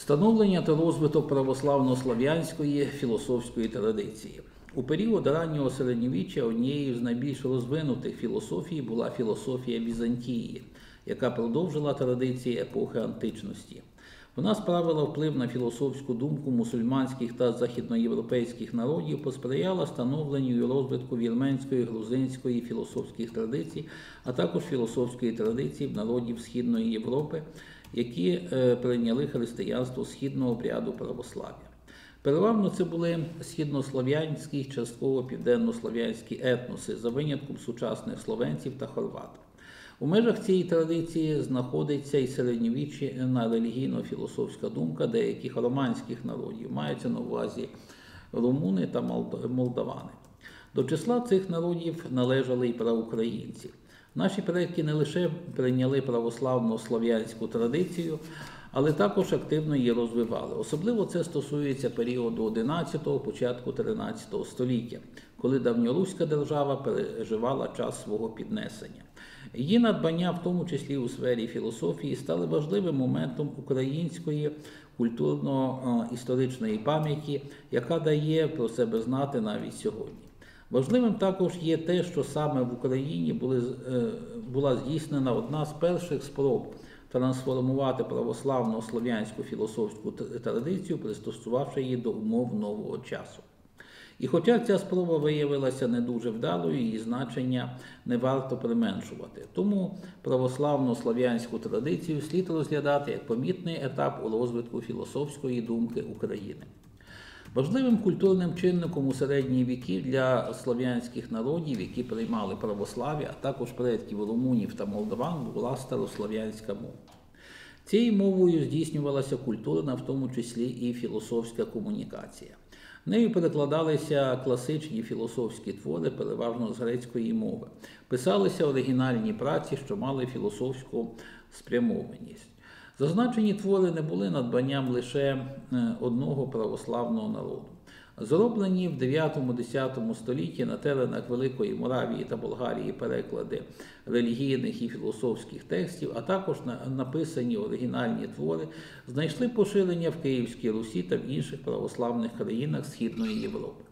Становлення та розвиток православно-слав'янської філософської традиції. У період раннього середньовіччя однією з найбільш розвинутих філософій була філософія Візантії, яка продовжила традиції епохи античності. Вона справила вплив на філософську думку мусульманських та західноєвропейських народів, посприяла становленню і розвитку вірменської, грузинської філософських традицій, а також філософської традиції народів Східної Європи, які прийняли християнство східного обряду православ'я. Переважно це були східнослов'янські, частково південнослов'янські етноси, за винятком сучасних словенців та хорватів. У межах цієї традиції знаходиться і середньовічна релігійно-філософська думка деяких романських народів, маються на увазі румуни та молдавани. До числа цих народів належали і праукраїнці. Наші предки не лише прийняли православно-слов'янську традицію, але також активно її розвивали. Особливо це стосується періоду 11-го, початку 13 століття, коли давньоруська держава переживала час свого піднесення. Її надбання, в тому числі у сфері філософії, стали важливим моментом української культурно-історичної пам'яті, яка дає про себе знати навіть сьогодні. Важливим також є те, що саме в Україні була здійснена одна з перших спроб трансформувати православно-слов'янську філософську традицію, пристосувавши її до умов нового часу. І хоча ця спроба виявилася не дуже вдалою, її значення не варто применшувати. Тому православно-слов'янську традицію слід розглядати як помітний етап у розвитку філософської думки України. Важливим культурним чинником у середні віки для слов'янських народів, які приймали православ'я, а також предків румунів та молдаван, була старослов'янська мова. Цією мовою здійснювалася культурна, в тому числі і філософська комунікація. Нею перекладалися класичні філософські твори, переважно з грецької мови. Писалися оригінальні праці, що мали філософську спрямованість. Зазначені твори не були надбанням лише одного православного народу. Зроблені в 9-10 столітті на теренах Великої Моравії та Болгарії переклади релігійних і філософських текстів, а також написані оригінальні твори, знайшли поширення в Київській Русі та в інших православних країнах Східної Європи.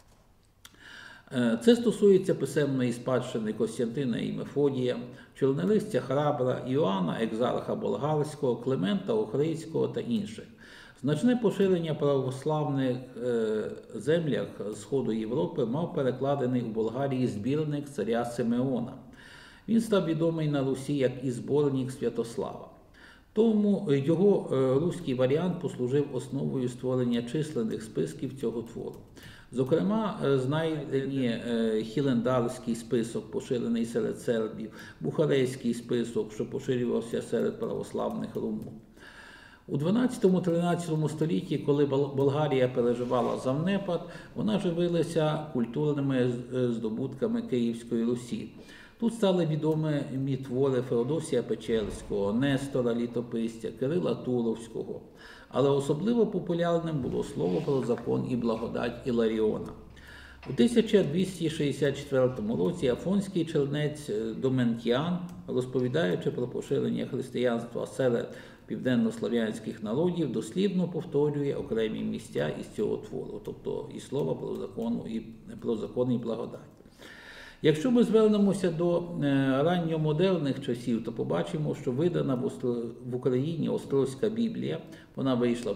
Це стосується писемної спадщини Костянтина і Мефодія, чорнолистя Храбра, Іоанна Екзарха Болгарського, Климента Охридського та інших. Значне поширення православних землях Сходу Європи мав перекладений у Болгарії збірник царя Симеона. Він став відомий на Русі як і зборник Святослава. Тому його руський варіант послужив основою створення численних списків цього твору. Зокрема, знайдені Хілендарський список, поширений серед сербів, Бухарейський список, що поширювався серед православних румун. У 12-13 столітті, коли Болгарія переживала занепад, вона живилася культурними здобутками Київської Русі. Тут стали відомі твори Феодосія Печерського, Нестора Літописця, Кирила Туровського. Але особливо популярним було слово про закон і благодать Іларіона. У 1264 році афонський чернець Доментіан, розповідаючи про поширення християнства серед південнослов'янських народів, дослівно повторює окремі місця із цього твору, тобто і слова про закон і благодать. Якщо ми звернемося до ранньомодерних часів, то побачимо, що видана в Україні Острозька Біблія, вона вийшла в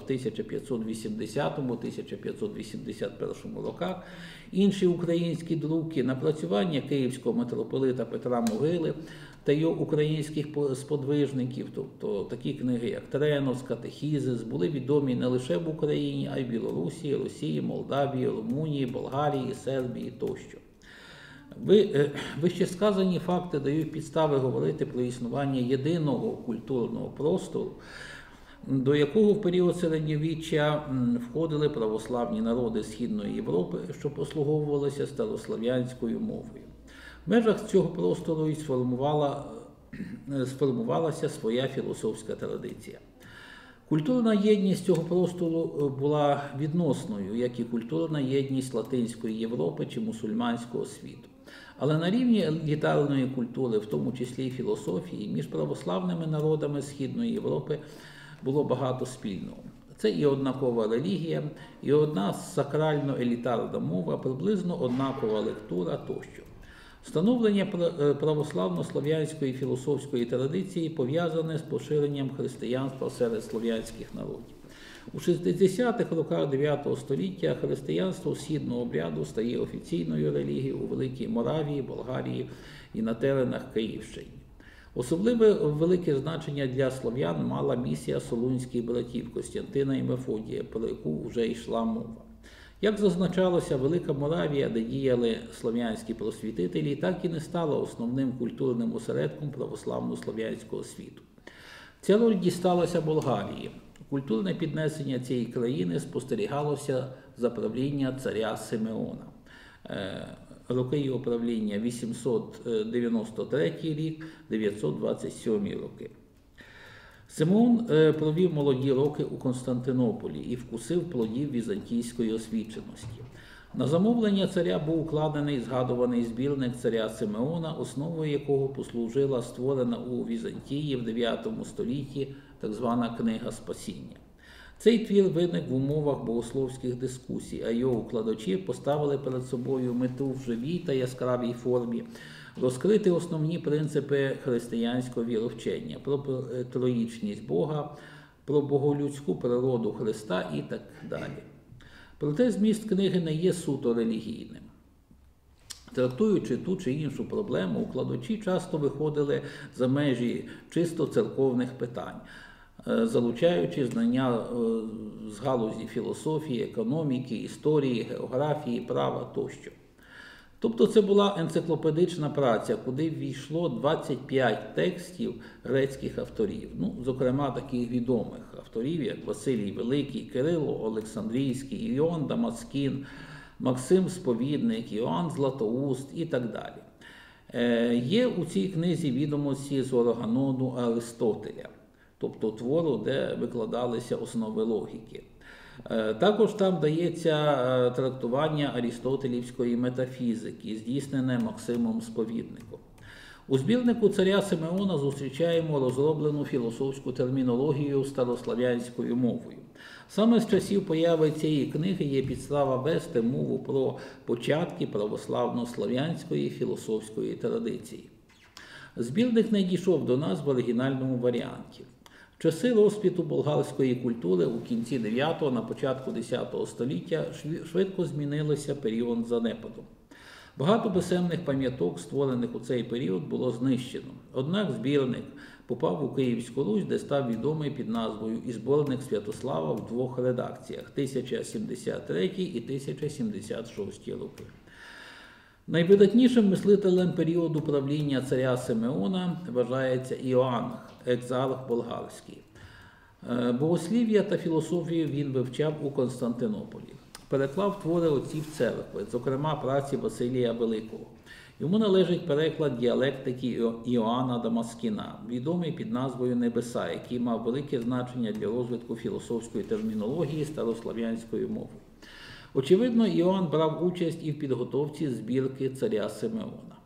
1580-1581 роках, інші українські друки, напрацювання київського митрополита Петра Могили та його українських сподвижників, тобто такі книги, як Тренос, Катехізис, були відомі не лише в Україні, а й в Білорусі, Росії, Молдавії, Румунії, Болгарії, Сербії тощо. Вищесказані факти дають підстави говорити про існування єдиного культурного простору, до якого в період середньовіччя входили православні народи Східної Європи, що послуговувалися старослов'янською мовою. В межах цього простору і сформувалася своя філософська традиція. Культурна єдність цього простору була відносною, як і культурна єдність Латинської Європи чи мусульманського світу. Але на рівні елітарної культури, в тому числі і філософії, між православними народами Східної Європи було багато спільного. Це і однакова релігія, і одна сакрально-елітарна мова, приблизно однакова лектура тощо. Становлення православно-слов'янської філософської традиції пов'язане з поширенням християнства серед слов'янських народів. У 60-х роках 9 століття християнство східного обряду стає офіційною релігією у Великій Моравії, Болгарії і на теренах Київщини. Особливе велике значення для слов'ян мала місія солунських братів Костянтина і Мефодія, про яку вже йшла мова. Як зазначалося, Велика Моравія, де діяли слов'янські просвітителі, так і не стала основним культурним осередком православно-слов'янського світу. Ця роль дісталася Болгарії. Культурне піднесення цієї країни спостерігалося за правління царя Симеона. Роки його правління 893 рік, 927 роки. Симеон провів молоді роки у Константинополі і вкусив плодів візантійської освіченості. На замовлення царя був укладений згадуваний збірник царя Симеона, основою якого послужила створена у Візантії в 9 столітті так звана «Книга Спасіння». Цей твір виник в умовах богословських дискусій, а його укладачі поставили перед собою мету в живій та яскравій формі розкрити основні принципи християнського віровчення про троїчність Бога, про боголюдську природу Христа і так далі. Проте зміст книги не є суто релігійним. Трактуючи ту чи іншу проблему, укладачі часто виходили за межі чисто церковних питань, залучаючи знання з галузі філософії, економіки, історії, географії, права тощо. Тобто це була енциклопедична праця, куди ввійшло 25 текстів грецьких авторів, зокрема таких відомих авторів, як Василій Великий, Кирило Олександрійський, Іоанн Дамаскін, Максим Сповідник, Іоанн Златоуст і так далі. Є у цій книзі відомості з Ораганону Аристотеля, тобто твору, де викладалися основи логіки. Також там дається трактування арістотелівської метафізики, здійснене Максимом Сповідником. У збірнику царя Симеона зустрічаємо розроблену філософську термінологію старослов'янською мовою. Саме з часів появи цієї книги є підстава вести мову про початки православно-слов'янської філософської традиції. Збірник не дійшов до нас в оригінальному варіанті. В часи розквіту болгарської культури у кінці 9-го, на початку 10-го століття швидко змінилося період занепаду. Багато писемних пам'яток, створених у цей період, було знищено. Однак збірник попав у Київську Русь, де став відомий під назвою «І зборник Святослава» в двох редакціях – 1073 і 1076 роки. Найвидатнішим мислителем періоду правління царя Симеона вважається Іоанн, екзарх болгарський. Богослів'я та філософію він вивчав у Константинополі. Переклав твори отців церкви, зокрема праці Василія Великого. Йому належить переклад діалектики Іоанна Дамаскіна, відомий під назвою «Небеса», який мав велике значення для розвитку філософської термінології старослов'янською мовою. Очевидно, Іоанн брав участь і в підготовці збірки царя Симеона.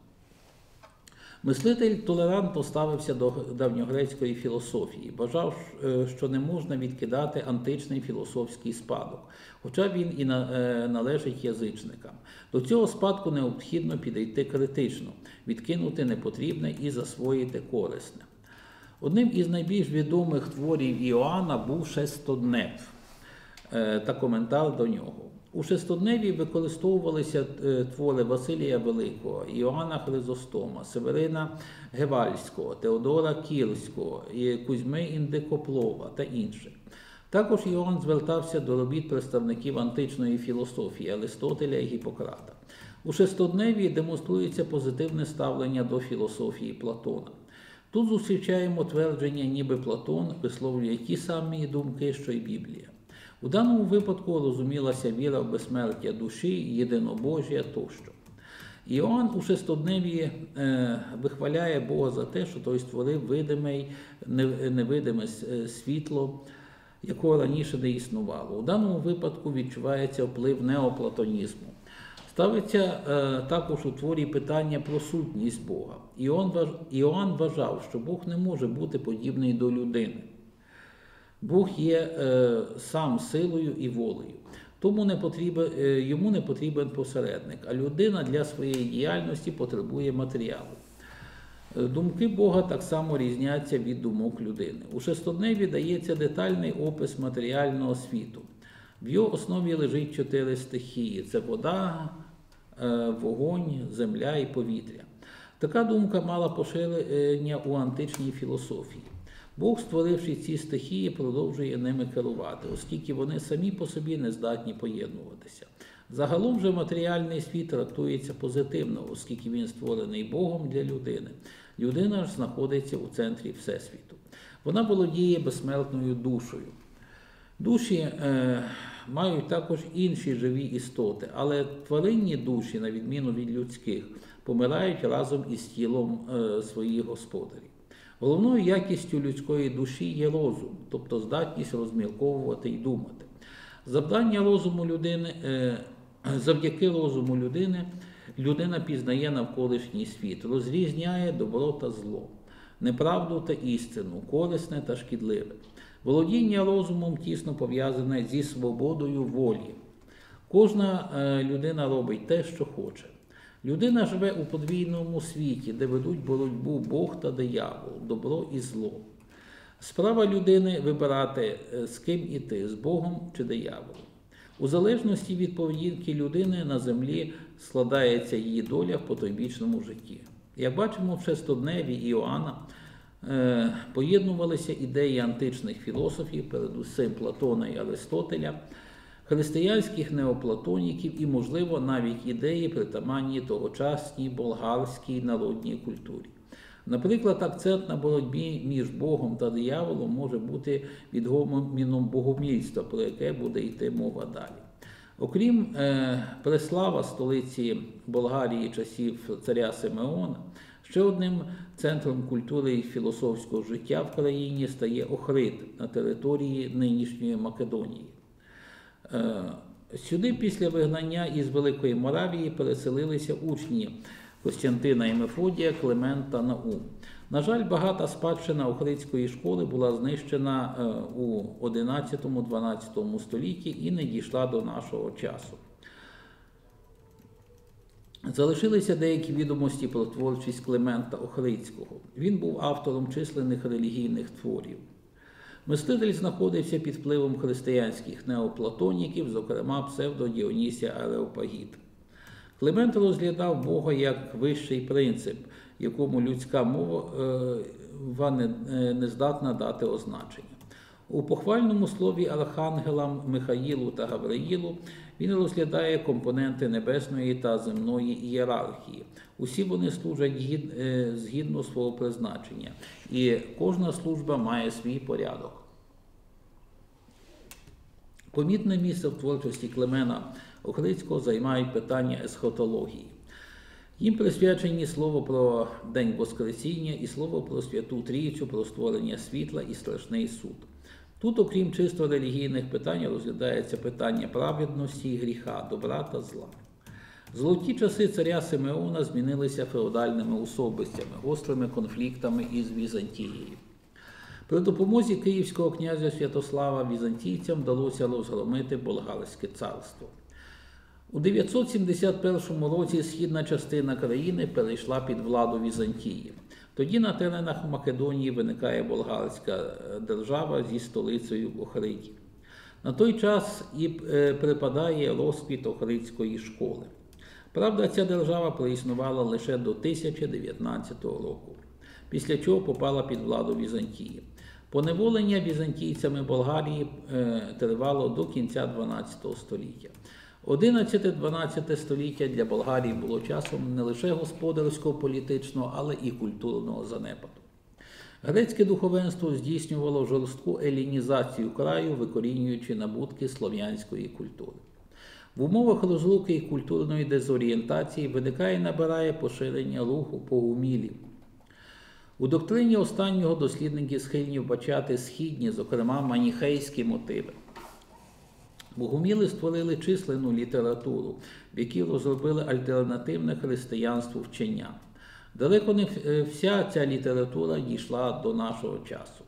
Мислитель толерантно ставився до давньогрецької філософії, бажав, що не можна відкидати античний філософський спадок, хоча він і належить язичникам. До цього спадку необхідно підійти критично, відкинути непотрібне і засвоїти корисне. Одним із найбільш відомих творів Іоанна був «Шестоднев» та коментар до нього. У «Шестодневі» використовувалися твори Василія Великого, Іоанна Хризостома, Северина Гевальського, Теодора Кірського, Кузьми Індикоплова та інших. Також Іоанн звертався до робіт представників античної філософії Аристотеля і Гіппократа. У «Шестодневі» демонструється позитивне ставлення до філософії Платона. Тут зустрічаємо твердження, ніби Платон висловлює ті самі думки, що й Біблія. У даному випадку розумілася віра в безсмертя душі, єдинобожжя тощо. Іоанн у «Шестодневі» вихваляє Бога за те, що той створив видиме невидиме світло, якого раніше не існувало. У даному випадку відчувається вплив неоплатонізму. Ставиться також у творі питання про сутність Бога. Іоанн вважав, що Бог не може бути подібний до людини. Бог є сам силою і волею. Тому йому не потрібен посередник, а людина для своєї діяльності потребує матеріалу. Думки Бога так само різняться від думок людини. У шестодневі дається детальний опис матеріального світу. В його основі лежить 4 стихії – це вода, вогонь, земля і повітря. Така думка мала поширення у античній філософії. Бог, створивши ці стихії, продовжує ними керувати, оскільки вони самі по собі не здатні поєднуватися. Загалом же матеріальний світ трактується позитивно, оскільки він створений Богом для людини. Людина ж знаходиться у центрі Всесвіту. Вона володіє безсмертною душею. Душі мають також інші живі істоти, але тваринні душі, на відміну від людських, помирають разом із тілом своїх господарів. Головною якістю людської душі є розум, тобто здатність розмірковувати і думати. Завдяки розуму людина пізнає навколишній світ, розрізняє добро та зло, неправду та істину, корисне та шкідливе. Володіння розумом тісно пов'язане зі свободою волі. Кожна людина робить те, що хоче. Людина живе у подвійному світі, де ведуть боротьбу Бог та диявол, добро і зло. Справа людини вибирати, з ким іти, з Богом чи дияволом. У залежності від поведінки людини на землі складається її доля в потойбічному житті. Як бачимо, в шестодневі Іоанна поєднувалися ідеї античних філософів, передусім Платона і Аристотеля, християнських неоплатоніків і, можливо, навіть ідеї, притаманні тогочасній болгарській народній культурі. Наприклад, акцент на боротьбі між Богом та дияволом може бути відгоміном богомільства, про яке буде йти мова далі. Окрім Преслава, столиці Болгарії часів царя Симеона, ще одним центром культури і філософського життя в країні стає Охрид на території нинішньої Македонії. Сюди після вигнання із Великої Моравії переселилися учні Костянтина і Мефодія, Климент та Наум. На жаль, багата спадщина Охридської школи була знищена у XI-XII столітті і не дійшла до нашого часу. Залишилися деякі відомості про творчість Климента Охридського. Він був автором численних релігійних творів. Мислитель знаходився під впливом християнських неоплатоніків, зокрема псевдодіонісія Ареопагіта. Климент розглядав Бога як вищий принцип, якому людська мова не здатна дати означення. У похвальному слові архангелам Михаїлу та Гавриїлу він розглядає компоненти небесної та земної ієрархії. Усі вони служать згідно свого призначення, і кожна служба має свій порядок. Помітне місце в творчості Климена Охридського займають питання есхатології. Їм присвячені слово про День Воскресіння і слово про Святу Трійцю, про створення світла і страшний суд. Тут, окрім чисто релігійних питань, розглядається питання праведності і гріха, добра та зла. Золоті часи царя Симеона змінилися феодальними особистями, гострими конфліктами із Візантією. При допомозі київського князя Святослава візантійцям вдалося розгромити Болгарське царство. У 971 році східна частина країни перейшла під владу Візантії. Тоді на теренах Македонії виникає болгарська держава зі столицею в Охриді. На той час і припадає розквіт Охридської школи. Правда, ця держава проіснувала лише до 1019 року, після чого попала під владу Візантії. Поневолення візантійцями Болгарії тривало до кінця 12 століття. 11-12 століття для Болгарії було часом не лише господарського, політичного, але і культурного занепаду. Грецьке духовенство здійснювало жорстку елінізацію краю, викорінюючи набутки слов'янської культури. В умовах розлуки і культурної дезорієнтації виникає і набирає поширення руху богомілів. У доктрині останнього дослідники схильні вбачати східні, зокрема маніхейські мотиви. Богоміли створили численну літературу, в якій розробили альтернативне християнству вчення. Далеко не вся ця література дійшла до нашого часу.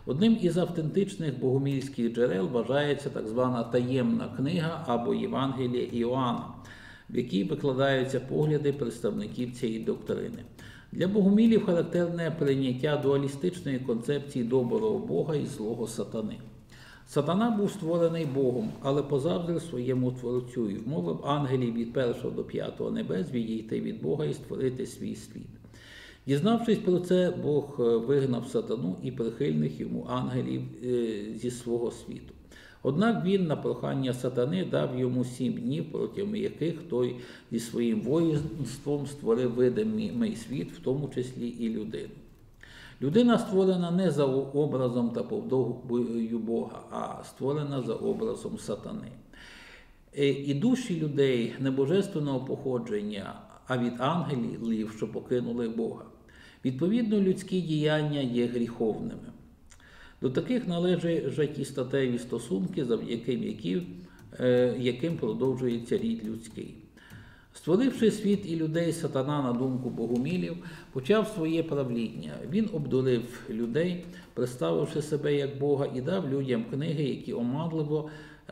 Одним із автентичних богомільських джерел вважається так звана таємна книга або Євангеліє Іоанна, в якій викладаються погляди представників цієї доктрини. Для богомілів характерне прийняття дуалістичної концепції доброго Бога і злого сатани. Сатана був створений Богом, але позаздрив своєму творцю і вмовив ангелів від 1 до 5 небес відійти від Бога і створити свій світ. Дізнавшись про це, Бог вигнав сатану і прихильних йому ангелів зі свого світу. Однак він на прохання сатани дав йому 7 днів, протягом яких той зі своїм воїнством створив видимий світ, в тому числі і людину. Людина створена не за образом та подобою Бога, а створена за образом сатани. І душі людей не божественного походження, а від ангелів, що покинули Бога. Відповідно, людські діяння є гріховними. До таких належать і статеві стосунки, завдяки яким продовжується рід людський. Створивши світ і людей, сатана, на думку богомілів, почав своє правління. Він обдурив людей, представивши себе як Бога, і дав людям книги, які оманливо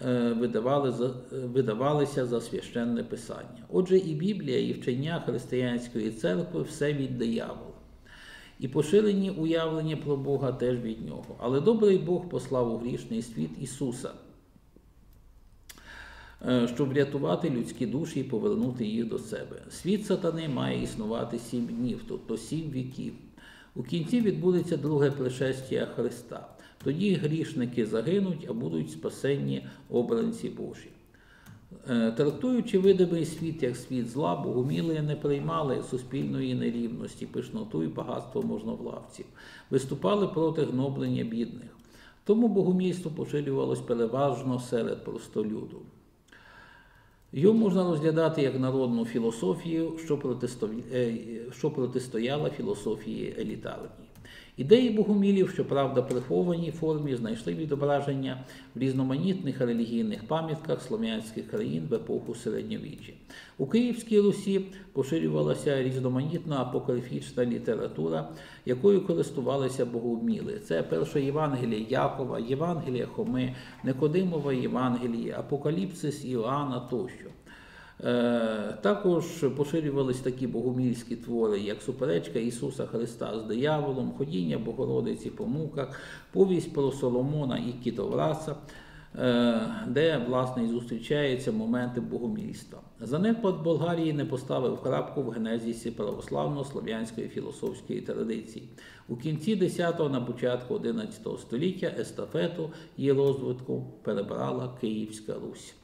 видавалися за священне писання. Отже, і Біблія, і вчення християнської церкви – все від диявола. І поширені уявлення про Бога теж від нього. Але добрий Бог послав у грішний світ Ісуса, щоб врятувати людські душі і повернути їх до себе. Світ сатани має існувати 7 днів, тобто 7 віків. У кінці відбудеться друге пришестя Христа. Тоді грішники загинуть, а будуть спасенні обранці Божі. Трактуючи видимий світ як світ зла, богоміли не приймали суспільної нерівності, пишноту і багатство можновладців, виступали проти гноблення бідних. Тому богомільство поширювалось переважно серед простолюду. Його можна розглядати як народну філософію, що протистояла філософії елітарній. Ідеї богомілів, щоправда, в прихованій формі, знайшли відображення в різноманітних релігійних пам'ятках слов'янських країн в епоху Середньовіччя. У Київській Русі поширювалася різноманітна апокрифічна література, якою користувалися богоміли. Це перше Євангеліє Якова, Євангеліє Хоми, Никодимове Євангеліє, Апокаліпсис Іоанна тощо. Також поширювались такі богомільські твори, як суперечка Ісуса Христа з дияволом, ходіння Богородиці по муках, повість про Соломона і Кітовраса, де, власне, і зустрічаються моменти богомільства. Занепад Болгарії не поставив крапку в генезисі православно-слов'янської філософської традиції. У кінці X на початку XI століття естафету її розвитку перебрала Київська Русь.